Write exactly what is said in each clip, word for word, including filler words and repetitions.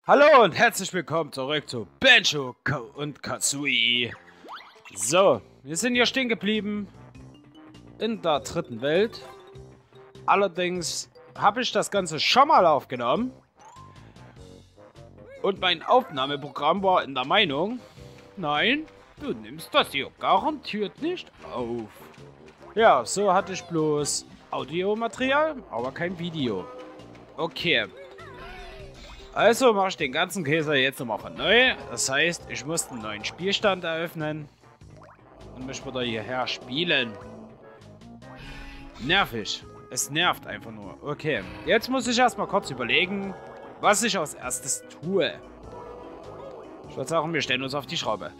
Hallo und herzlich willkommen zurück zu Banjo und Kazooie. So, wir sind hier stehen geblieben in der dritten Welt. Allerdings habe ich das Ganze schon mal aufgenommen. Und mein Aufnahmeprogramm war in der Meinung, nein, du nimmst das hier garantiert nicht auf. Ja, so hatte ich bloß Audiomaterial, aber kein Video. Okay. Also mache ich den ganzen Käse jetzt nochmal von neu. Das heißt, ich muss einen neuen Spielstand eröffnen und mich wieder hierher spielen. Nervig. Es nervt einfach nur. Okay, jetzt muss ich erstmal kurz überlegen, was ich als erstes tue. Ich würde sagen, wir stellen uns auf die Schraube.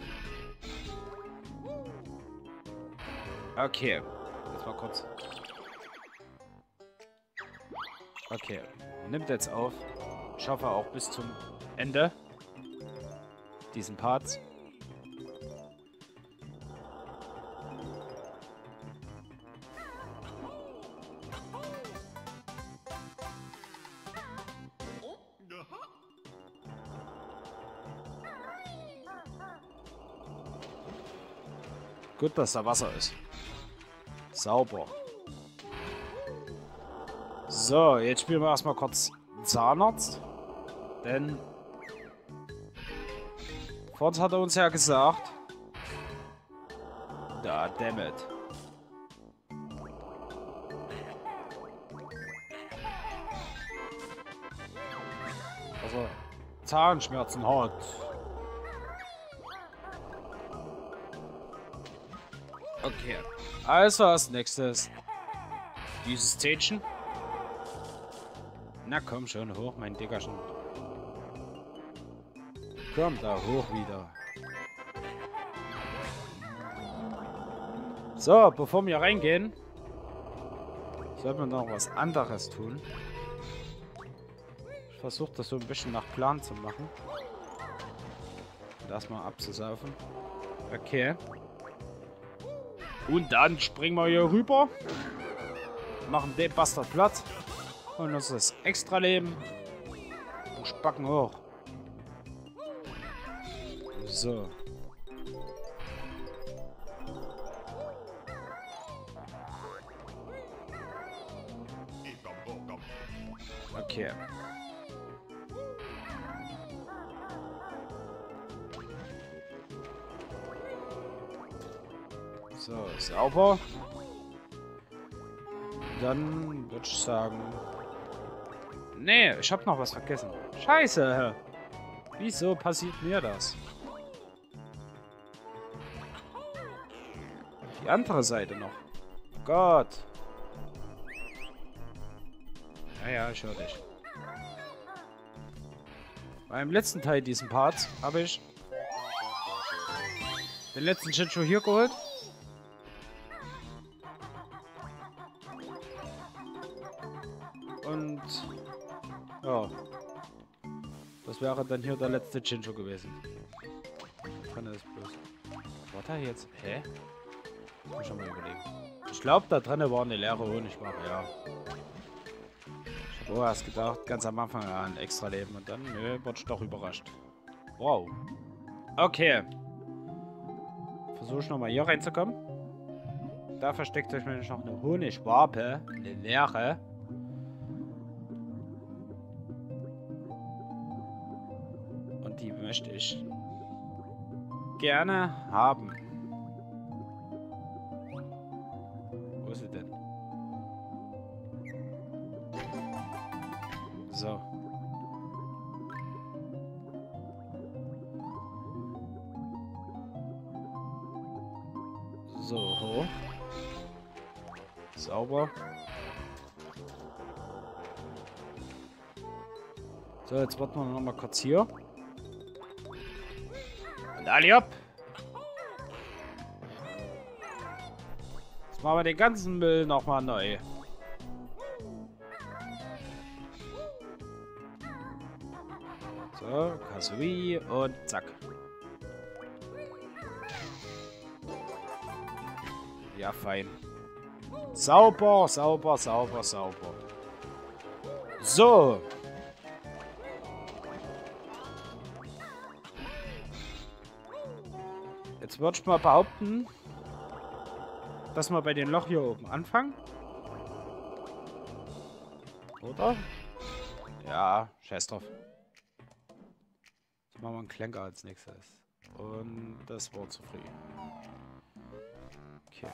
Okay, jetzt mal kurz. Okay, nimmt jetzt auf. Ich hoffe auch bis zum Ende diesen Parts. Gut, dass da Wasser ist. Sauber. So, jetzt spielen wir erstmal kurz Zahnarzt. Denn vorhin hat er uns ja gesagt, da dammit. Also Zahnschmerzen hat. Okay. Also als nächstes dieses Tätchen. Na komm schon, hoch, mein Dickerchen. Komm da hoch wieder. So, bevor wir reingehen, sollten wir noch was anderes tun. Ich versuche das so ein bisschen nach Plan zu machen. Und erstmal abzusaufen. Okay. Und dann springen wir hier rüber. Machen den Bastard platt. Und uns das extra Leben. Und spacken hoch. So. Okay. So, sauber. Dann würde ich sagen... Nee, ich habe noch was vergessen. Scheiße. Wieso passiert mir das? Die andere Seite noch. Gott. Ja, ja, ich höre dich. Beim letzten Teil diesen Parts habe ich den letzten Chinchu hier geholt. Und ja, das wäre dann hier der letzte Chinchu gewesen. Kann das bloß. Was war da jetzt? Hä? Muss ich schon mal überlegen. Ich glaube, da drinnen war eine leere Honigwabe, ja. Ich habe auch erst gedacht, ganz am Anfang ja, ein extra Leben und dann, nö, wurde ich doch überrascht. Wow. Okay. Versuche ich nochmal hier reinzukommen. Da versteckt sich nämlich noch eine Honigwabe, eine leere. Und die möchte ich gerne haben. Wo ist sie denn? So. So, hoch. Sauber. So, jetzt warten wir noch mal kurz hier. Und alle ab. Jetzt machen wir den ganzen Müll noch mal neu. So, Kazooie und zack. Ja, fein. Sauber, sauber, sauber, sauber. So. Jetzt würde ich mal behaupten, dass wir bei dem Loch hier oben anfangen. Oder? Ja, scheiß drauf. Jetzt machen wir einen Klenker als nächstes. Und das war zu früh. Okay.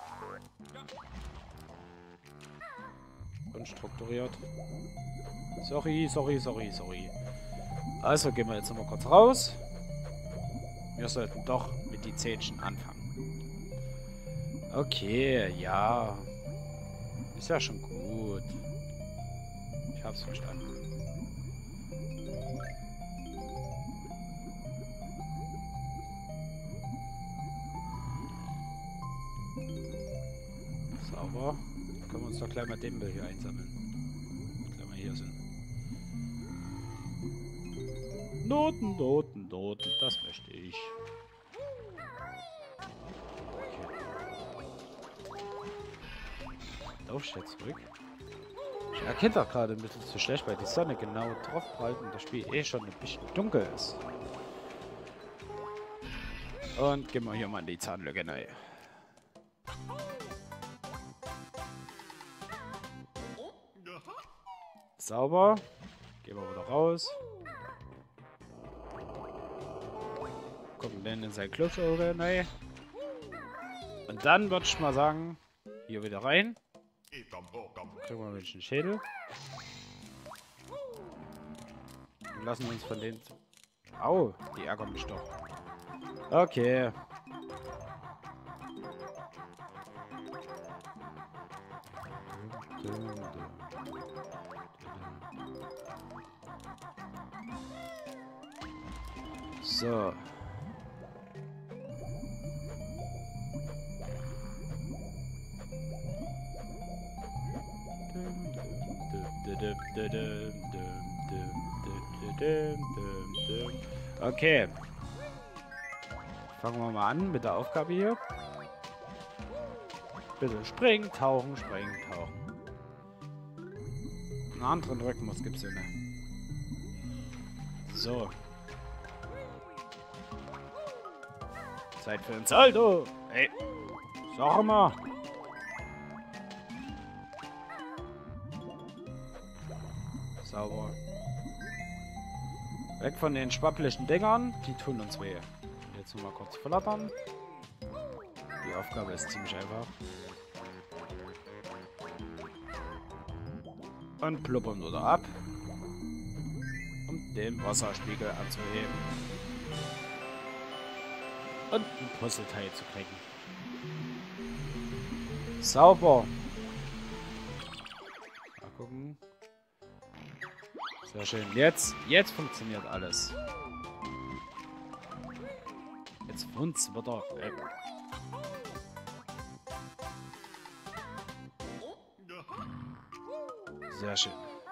Unstrukturiert. Sorry, sorry, sorry, sorry. Also gehen wir jetzt nochmal kurz raus. Wir sollten doch mit die Zähnchen anfangen. Okay, ja. Ist ja schon gut. Ich hab's verstanden. Sauber. Können wir uns doch gleich mal den Müll hier einsammeln. Gleich mal hier sind. Noten, Noten, Noten. Das möchte ich. Laufstedt zurück. Ich erkenne doch gerade ein bisschen zu schlecht, weil die Sonne genau drauf prallt und das Spiel eh schon ein bisschen dunkel ist. Und gehen wir hier mal in die Zahnlücke rein. Sauber. Gehen wir wieder raus. Gucken dann in sein Klubschauge rein. Und dann würde ich mal sagen, hier wieder rein. Kriegen wir ein bisschen Schädel. Und lassen uns von den... Au, die ärgern mich doch. Okay. So. Okay. Fangen wir mal an mit der Aufgabe hier. Bitte springen, tauchen, springen, tauchen. Einen anderen Rückenmus gibt's hier nicht. So. Zeit für ein Salto. Ey. Sag mal. Sauber. Weg von den schwapplichen Dingern. Die tun uns weh. Jetzt nur mal kurz flattern. Die Aufgabe ist ziemlich einfach. Und pluppern wieder ab. Um den Wasserspiegel anzuheben. Und ein Puzzleteil zu kriegen. Sauber. Mal gucken. Sehr schön. Jetzt, jetzt funktioniert alles. Jetzt funzt wieder. Äh. Sehr schön.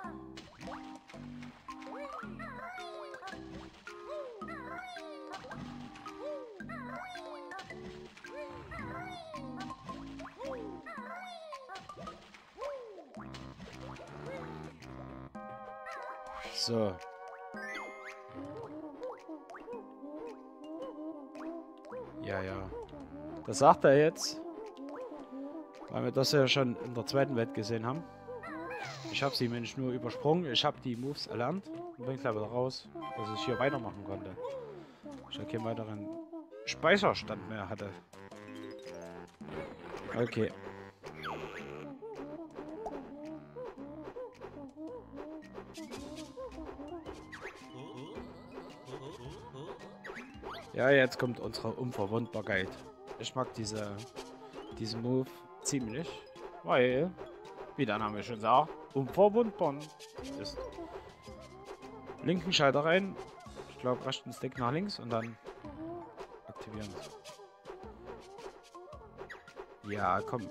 So. Ja, ja. Das sagt er jetzt. Weil wir das ja schon in der zweiten Welt gesehen haben. Ich habe sie nämlich nur übersprungen. Ich habe die Moves erlernt. Und bin gleich wieder raus, dass ich hier weitermachen konnte. Ich ja keinen weiteren Speicherstand mehr hatte. Okay. Ja, jetzt kommt unsere Unverwundbarkeit. Ich mag diese, diesen Move ziemlich, weil, wie der Name schon sagt, unverwundbar ist. Linken Schalter rein, ich glaube rechten Stick nach links und dann aktivieren. Ja, komm.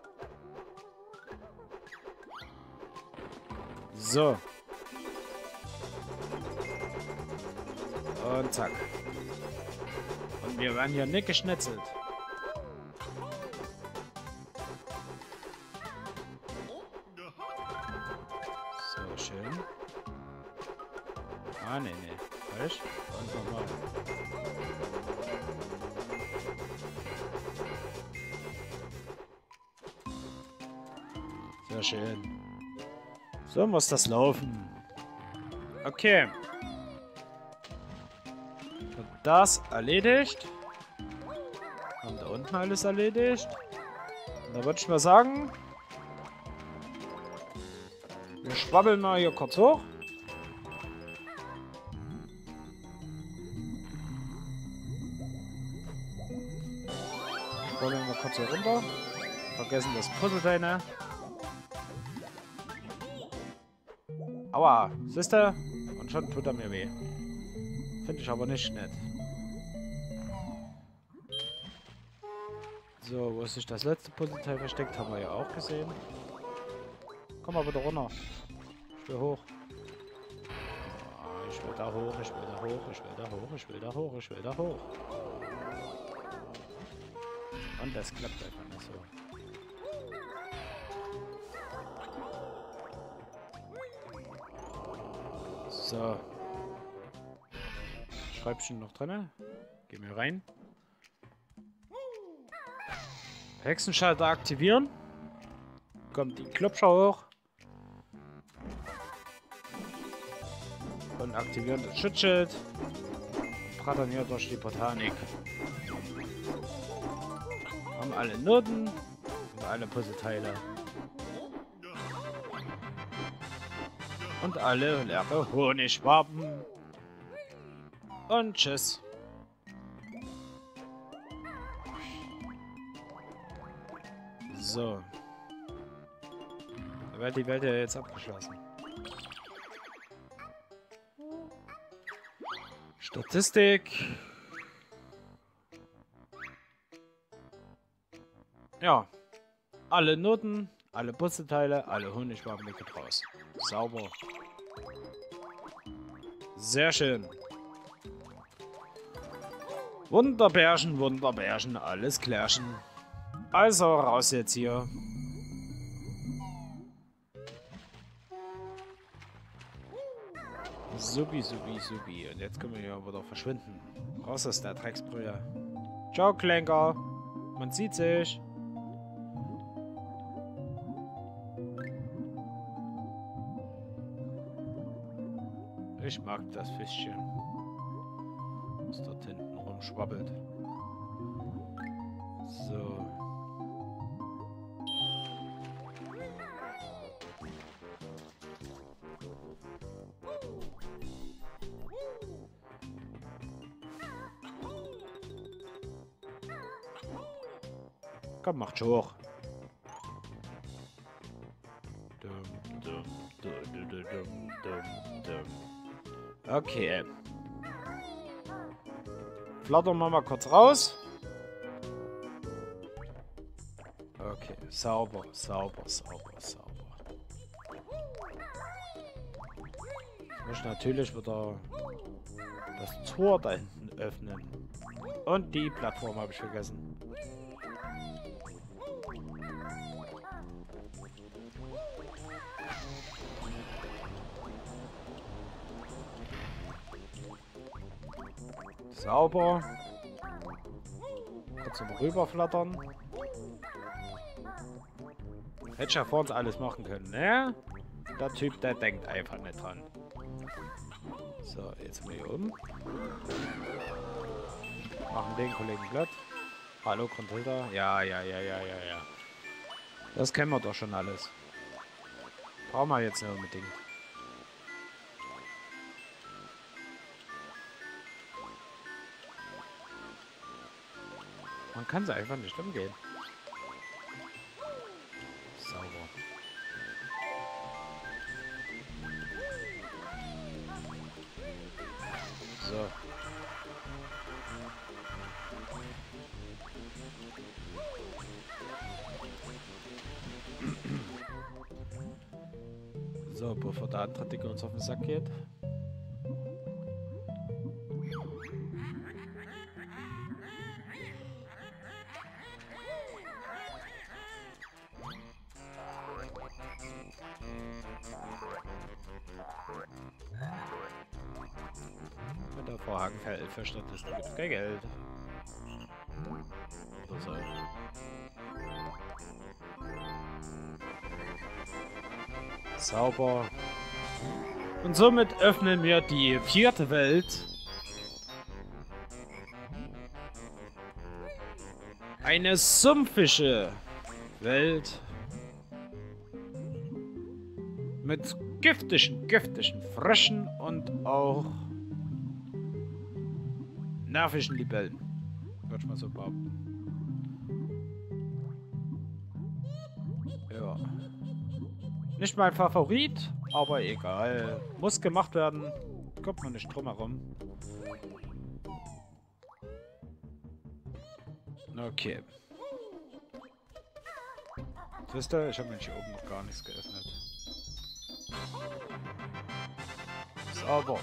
So. Und zack. Und wir werden hier nicht geschnetzelt. So, schön. Ah, nee, nee. Falsch. Und nochmal. Sehr schön. So muss das laufen. Okay. Und das erledigt. Und da unten alles erledigt. Und da würde ich mal sagen, wir schwabbeln mal hier kurz hoch. Schwabbeln wir kurz hier runter. Vergessen das Puzzleteil. Aua, siehste? Und schon tut er mir weh. Finde ich aber nicht nett. So, wo sich das letzte Puzzleteil versteckt, haben wir ja auch gesehen. Komm mal wieder runter. Ich will hoch. Oh, ich will da hoch, ich will da hoch, ich will da hoch, ich will da hoch, ich will da hoch. Und das klappt einfach nicht so. So. Schreibchen noch drin. Gehen wir rein. Hexenschalter aktivieren. Kommt die Klopscher hoch. Und aktivieren das Schutzschild. Und brattern hier durch die Botanik. Haben alle Noten und alle Puzzleteile. Und alle leere Honigwaben. Und tschüss. So. Da wird die Welt ja jetzt abgeschlossen. Statistik. Ja. Alle Noten, alle Puzzleteile, alle Honigwaben liegen raus. Sauber. Sehr schön. Wunderbärchen, Wunderbärchen, alles klärchen. Also raus jetzt hier. Subi, subi, subi. Und jetzt können wir hier wieder verschwinden. Raus aus der Drecksbrühe. Ciao, Klenker. Man sieht sich. Ich mag das Fischchen. Das dort hinten rumschwabbelt. So. Komm, macht schon hoch. Dum, dum, dum, dum, dum, dum, dum. Okay. Flattern wir mal kurz raus. Okay, sauber, sauber, sauber, sauber. Ich muss natürlich wieder das Tor da hinten öffnen. Und die Plattform habe ich vergessen. Sauber. Kurz zum Rüberflattern. Hätte ich ja vor uns alles machen können, ne? Der Typ, der denkt einfach nicht dran. So, jetzt mal hier um. Machen den Kollegen glatt. Hallo, Grundhilda. Ja, ja, ja, ja, ja, ja. Das kennen wir doch schon alles. Brauchen wir jetzt nicht unbedingt. Man kann sie einfach nicht umgehen. Sauber. So. So, bevor der andere Dicke uns auf den Sack geht. Mit der Vorhang verstattest ist gibt kein Geld. Oder so. Sauber. Und somit öffnen wir die vierte Welt. Eine sumpfische Welt. Mit giftischen, giftischen Fröschen und auch nervischen Libellen. Würde ich mal so behaupten. Ja. Nicht mein Favorit, aber egal. Muss gemacht werden. Kommt man nicht drum herum. Okay. Siehst du, ich habe nämlich hier oben noch gar nichts geöffnet. Sauber.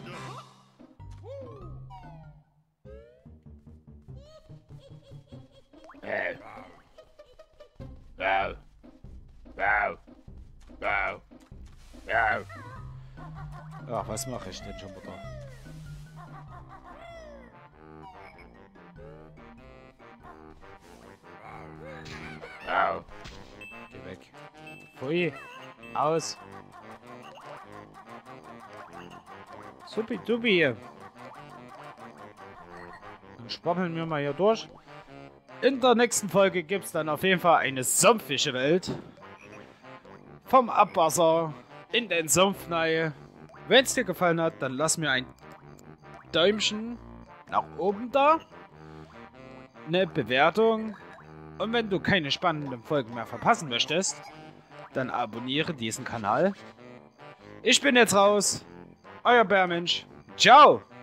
Wow. Wow. Wow. Wow. Wow. Ach, was mache ich denn schon wieder? Wow. Geh weg. Pfui. Aus. Supi-dupi. Dann schwappeln wir mal hier durch. In der nächsten Folge gibt es dann auf jeden Fall eine sumpfische Welt. Vom Abwasser in den Sumpf rein. Wenn es dir gefallen hat, dann lass mir ein Däumchen nach oben da. Eine Bewertung. Und wenn du keine spannenden Folgen mehr verpassen möchtest, dann abonniere diesen Kanal. Ich bin jetzt raus. Euer Bärmensch. Ciao.